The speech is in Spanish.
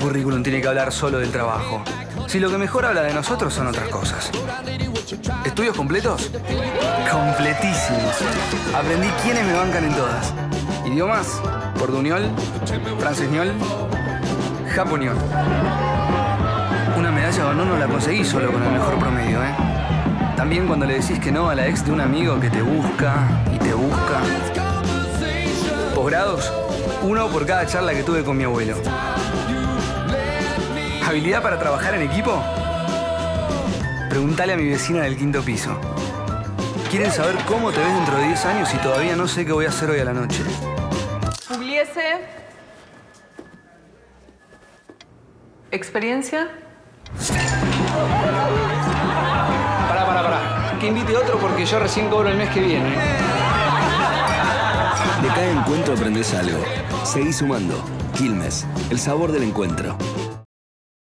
currículum tiene que hablar solo del trabajo? Si lo que mejor habla de nosotros son otras cosas. ¿Estudios completos? Completísimos. Aprendí quiénes me bancan en todas. Idiomas, portuñol, francesñol, japoniol. Una medalla de honor no la conseguí solo con el mejor promedio, ¿eh? También cuando le decís que no a la ex de un amigo que te busca y te busca. Posgrados, 1 por cada charla que tuve con mi abuelo. ¿Habilidad para trabajar en equipo? Preguntale a mi vecina del 5º piso. ¿Quieren saber cómo te ves dentro de 10 años y todavía no sé qué voy a hacer hoy a la noche? Pugliese. ¿Experiencia? Pará. Que invite otro porque yo recién cobro el mes que viene. De cada encuentro aprendes algo. Seguí sumando. Quilmes, el sabor del encuentro.